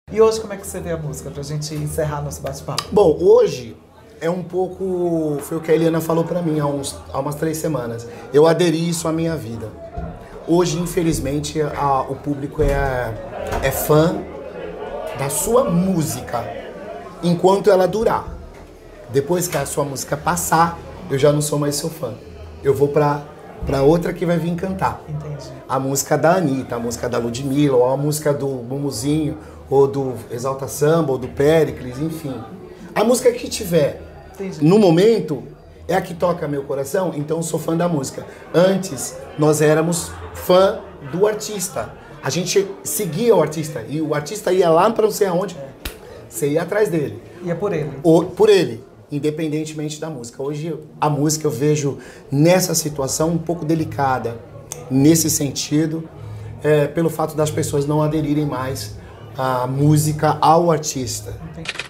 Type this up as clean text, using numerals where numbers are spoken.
E hoje como é que você vê a música, pra gente encerrar nosso bate-papo? Bom, hoje é um pouco... Foi o que a Eliana falou pra mim há umas 3 semanas. Eu aderi isso à minha vida. Hoje, infelizmente, o público é fã da sua música enquanto ela durar. Depois que a sua música passar, eu já não sou mais seu fã. Eu vou pra outra que vai vir cantar. Entendi. A música da Anitta, a música da Ludmilla, ou a música do Mumuzinho, ou do Exalta Samba, ou do Péricles, enfim. A música que tiver no momento é a que toca meu coração, então eu sou fã da música. Antes, nós éramos fã do artista. A gente seguia o artista, e o artista ia lá para não sei aonde, você ia atrás dele. Ia por ele. Por ele, independentemente da música. Hoje, a música eu vejo nessa situação um pouco delicada, nesse sentido, pelo fato das pessoas não aderirem mais à música ao artista. Entendi.